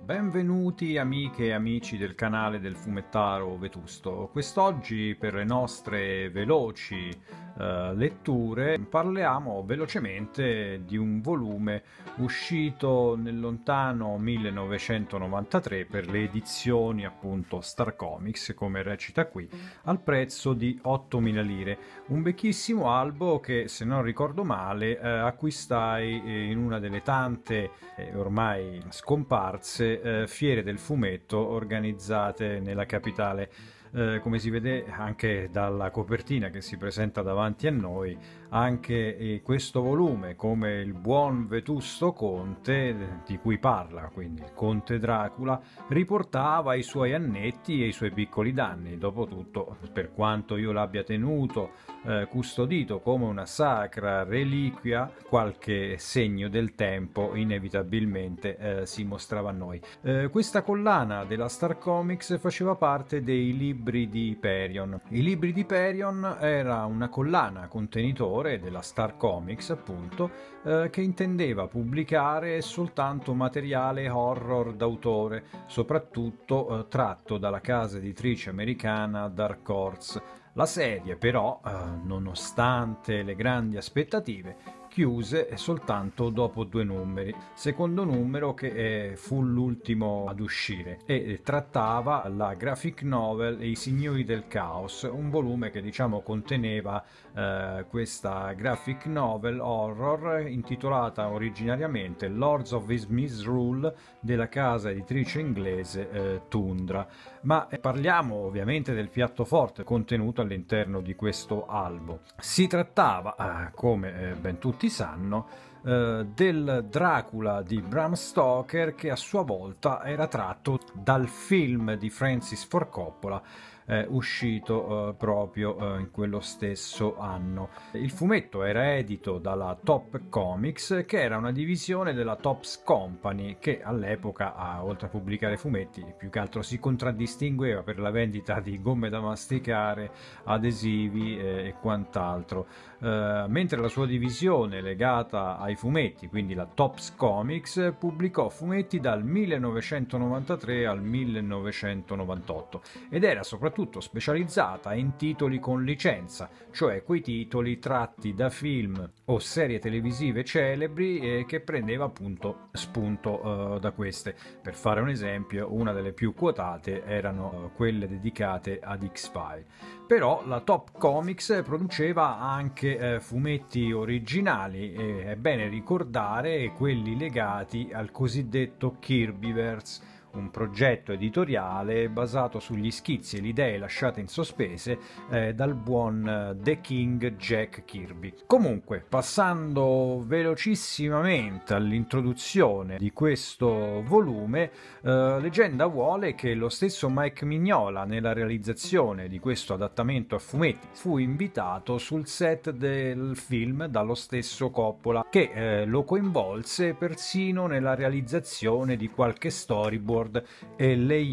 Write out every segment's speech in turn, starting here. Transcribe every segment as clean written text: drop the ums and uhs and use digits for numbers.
Benvenuti amiche e amici del canale del fumettaro Vetusto. Quest'oggi per le nostre veloci letture parliamo velocemente di un volume uscito nel lontano 1993 per le edizioni appunto Star Comics, come recita qui, al prezzo di 8.000 lire. Un vecchissimo albo che, se non ricordo male, acquistai in una delle tante ormai scomparse fiere del fumetto organizzate nella capitale. Come si vede anche dalla copertina che si presenta davanti a noi, anche questo volume, come il buon Vetusto Conte di cui parla, quindi il Conte Dracula, riportava i suoi annetti e i suoi piccoli danni. Dopotutto, per quanto io l'abbia tenuto custodito come una sacra reliquia, qualche segno del tempo inevitabilmente si mostrava a noi. Questa collana della Star Comics faceva parte dei libri di Hyperion. I libri di Hyperion era una collana contenitore della Star Comics, appunto, che intendeva pubblicare soltanto materiale horror d'autore, soprattutto tratto dalla casa editrice americana Dark Horse. La serie però, nonostante le grandi aspettative, chiuse soltanto dopo 2 numeri, secondo numero che fu l'ultimo ad uscire, e trattava la graphic novel I Signori del Caos, un volume che diciamo conteneva questa graphic novel horror intitolata originariamente Lords of His Misrule della casa editrice inglese Tundra. Ma parliamo ovviamente del piatto forte contenuto all'interno di questo albo. Si trattava, come ben tutti sanno, del Dracula di Bram Stoker, che a sua volta era tratto dal film di Francis Ford Coppola uscito proprio in quello stesso anno. Il fumetto era edito dalla Top Comics, che era una divisione della Topps Company, che all'epoca, oltre a pubblicare fumetti, più che altro si contraddistingueva per la vendita di gomme da masticare, adesivi e quant'altro. Mentre la sua divisione legata ai fumetti, quindi la Topps Comics, pubblicò fumetti dal 1993 al 1998 ed era soprattutto specializzata in titoli con licenza, cioè quei titoli tratti da film o serie televisive celebri che prendeva appunto spunto da queste. Per fare un esempio, una delle più quotate erano quelle dedicate ad X-Files. Però la Top Comics produceva anche fumetti originali, e è bene ricordare quelli legati al cosiddetto Kirbyverse, un progetto editoriale basato sugli schizzi e le idee lasciate in sospese dal buon The King Jack Kirby. Comunque, passando velocissimamente all'introduzione di questo volume, leggenda vuole che lo stesso Mike Mignola, nella realizzazione di questo adattamento a fumetti, fu invitato sul set del film dallo stesso Coppola, che lo coinvolse persino nella realizzazione di qualche storyboard e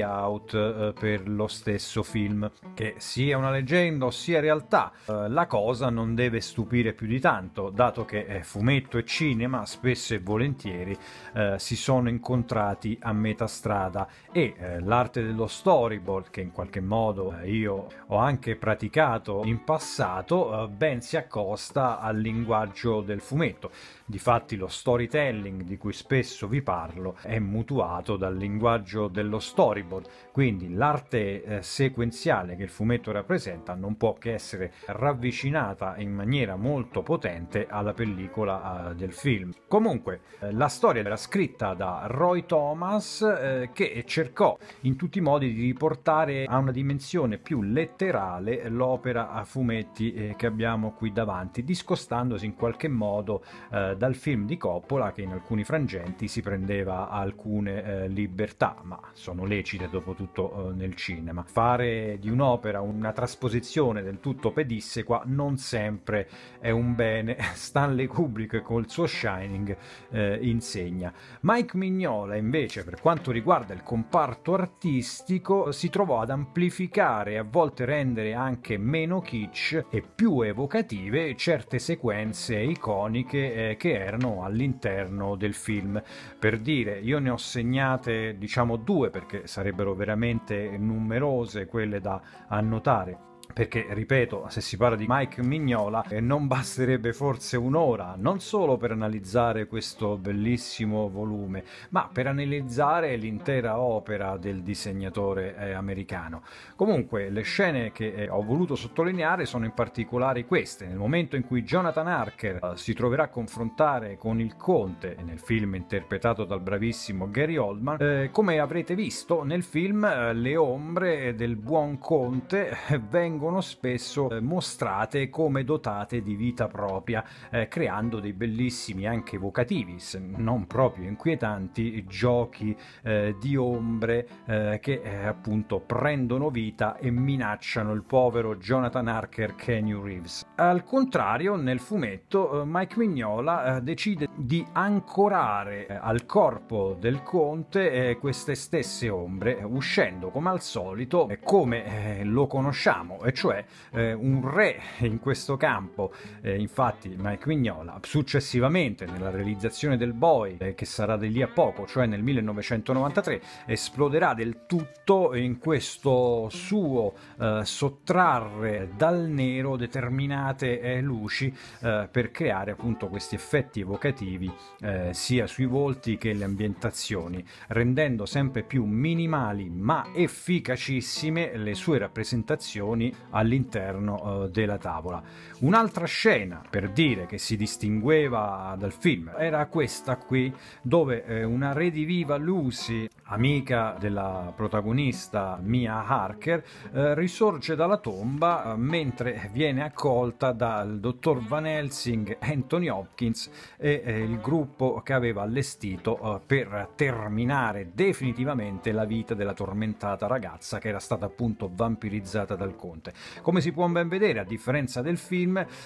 layout per lo stesso film. Che sia una leggenda o sia realtà, la cosa non deve stupire più di tanto, dato che fumetto e cinema spesso e volentieri si sono incontrati a metà strada, e l'arte dello storyboard, che in qualche modo io ho anche praticato in passato, ben si accosta al linguaggio del fumetto. Difatti lo storytelling di cui spesso vi parlo è mutuato dal linguaggio dello storyboard, quindi l'arte sequenziale che il fumetto rappresenta non può che essere ravvicinata in maniera molto potente alla pellicola del film. Comunque la storia era scritta da Roy Thomas, che cercò in tutti i modi di riportare a una dimensione più letterale l'opera a fumetti che abbiamo qui davanti, discostandosi in qualche modo dal film di Coppola, che in alcuni frangenti si prendeva alcune libertà, ma sono lecite dopo tutto nel cinema. Fare di un'opera una trasposizione del tutto pedissequa non sempre è un bene. Stanley Kubrick col suo Shining insegna. Mike Mignola invece, per quanto riguarda il comparto artistico, si trovò ad amplificare e a volte rendere anche meno kitsch e più evocative certe sequenze iconiche che erano all'interno del film. Per dire, io ne ho segnate diciamo due perché sarebbero veramente numerose quelle da annotare. Perché, ripeto, se si parla di Mike Mignola, non basterebbe forse un'ora, non solo per analizzare questo bellissimo volume, ma per analizzare l'intera opera del disegnatore americano. Comunque, le scene che ho voluto sottolineare sono in particolare queste. Nel momento in cui Jonathan Harker si troverà a confrontare con il Conte, nel film interpretato dal bravissimo Gary Oldman, come avrete visto nel film, le ombre del buon Conte vengono spesso mostrate come dotate di vita propria, creando dei bellissimi, anche evocativi, se non proprio inquietanti, giochi di ombre che appunto prendono vita e minacciano il povero Jonathan Harker Keanu Reeves. Al contrario, nel fumetto Mike Mignola decide di ancorare al corpo del Conte queste stesse ombre, uscendo come al solito come lo conosciamo, e cioè un re in questo campo. Infatti Mike Mignola successivamente nella realizzazione del Boy, che sarà di lì a poco, cioè nel 1993, esploderà del tutto in questo suo sottrarre dal nero determinate luci per creare appunto questi effetti evocativi sia sui volti che le ambientazioni, rendendo sempre più minimali ma efficacissime le sue rappresentazioni all'interno della tavola. Un'altra scena per dire che si distingueva dal film era questa qui, dove una rediviva Lucy, amica della protagonista Mia Harker, risorge dalla tomba mentre viene accolta dal dottor Van Helsing, Anthony Hopkins e il gruppo che aveva allestito per terminare definitivamente la vita della tormentata ragazza che era stata appunto vampirizzata dal Conte. Come si può ben vedere, a differenza del film,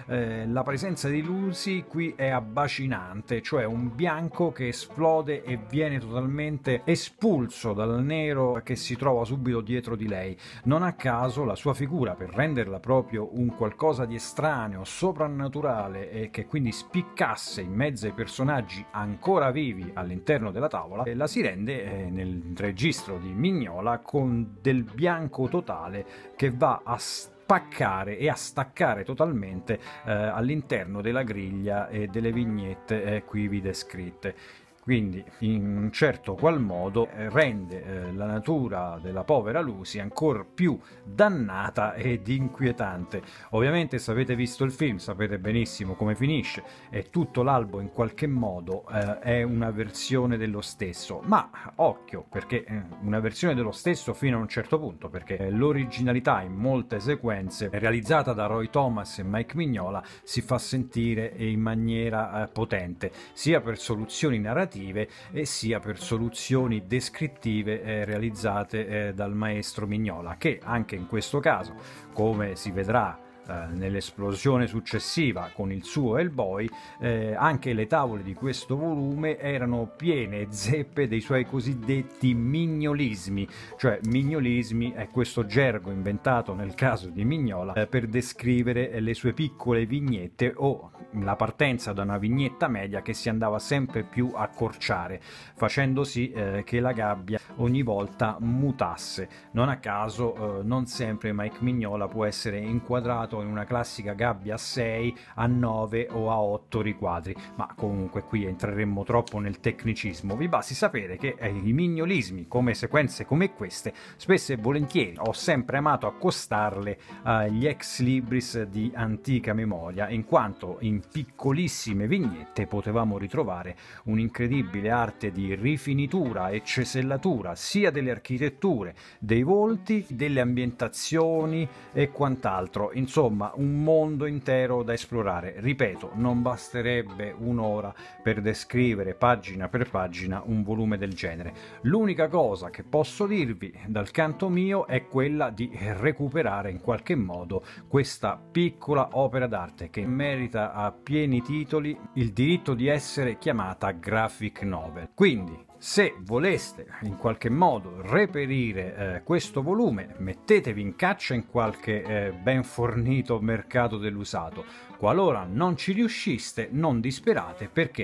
la presenza di Lucy qui è abbacinante, cioè un bianco che esplode e viene totalmente espulso dal nero che si trova subito dietro di lei. Non a caso la sua figura, per renderla proprio un qualcosa di estraneo, soprannaturale e che quindi spiccasse in mezzo ai personaggi ancora vivi all'interno della tavola, la si rende nel registro di Mignola con del bianco totale che va a spaccare e a staccare totalmente all'interno della griglia e delle vignette qui descritte. Quindi in un certo qual modo rende la natura della povera Lucy ancora più dannata ed inquietante. Ovviamente se avete visto il film sapete benissimo come finisce, e tutto l'albo in qualche modo è una versione dello stesso, ma occhio, perché una versione dello stesso fino a un certo punto, perché l'originalità in molte sequenze realizzata da Roy Thomas e Mike Mignola si fa sentire in maniera potente, sia per soluzioni narrative e sia per soluzioni descrittive realizzate dal maestro Mignola, che anche in questo caso, come si vedrà nell'esplosione successiva con il suo Hellboy, anche le tavole di questo volume erano piene zeppe dei suoi cosiddetti mignolismi, cioè mignolismi è questo gergo inventato nel caso di Mignola per descrivere le sue piccole vignette o la partenza da una vignetta media che si andava sempre più a accorciare, facendo sì che la gabbia ogni volta mutasse. Non a caso non sempre Mike Mignola può essere inquadrato in una classica gabbia a 6, a 9 o a 8 riquadri, ma comunque qui entreremmo troppo nel tecnicismo. Vi basti sapere che i mignolismi, come sequenze come queste, spesso e volentieri ho sempre amato accostarle agli ex libris di antica memoria, in quanto in piccolissime vignette potevamo ritrovare un'incredibile arte di rifinitura e cesellatura sia delle architetture, dei volti, delle ambientazioni e quant'altro. Insomma, un mondo intero da esplorare. Ripeto, non basterebbe un'ora per descrivere pagina per pagina un volume del genere. L'unica cosa che posso dirvi dal canto mio è quella di recuperare in qualche modo questa piccola opera d'arte che merita a pieni titoli il diritto di essere chiamata graphic novel. Quindi, se voleste in qualche modo reperire questo volume, mettetevi in caccia in qualche ben fornito mercato dell'usato. Qualora non ci riusciste, non disperate, perché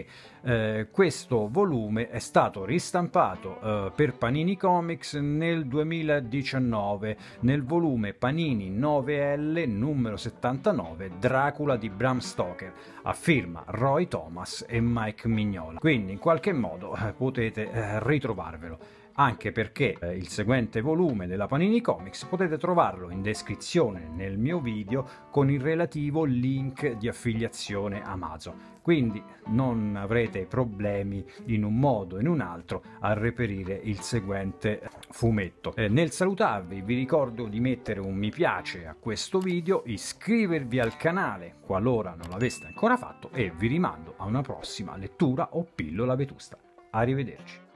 Questo volume è stato ristampato per Panini Comics nel 2019 nel volume Panini 9L numero 79 Dracula di Bram Stoker a firma Roy Thomas e Mike Mignola, quindi in qualche modo potete ritrovarvelo, anche perché il seguente volume della Panini Comics potete trovarlo in descrizione nel mio video con il relativo link di affiliazione Amazon, quindi non avrete problemi in un o in un altro a reperire il seguente fumetto. Nel salutarvi vi ricordo di mettere un mi piace a questo video, iscrivervi al canale qualora non l'aveste ancora fatto e vi rimando a una prossima lettura o pillola vetusta. Arrivederci.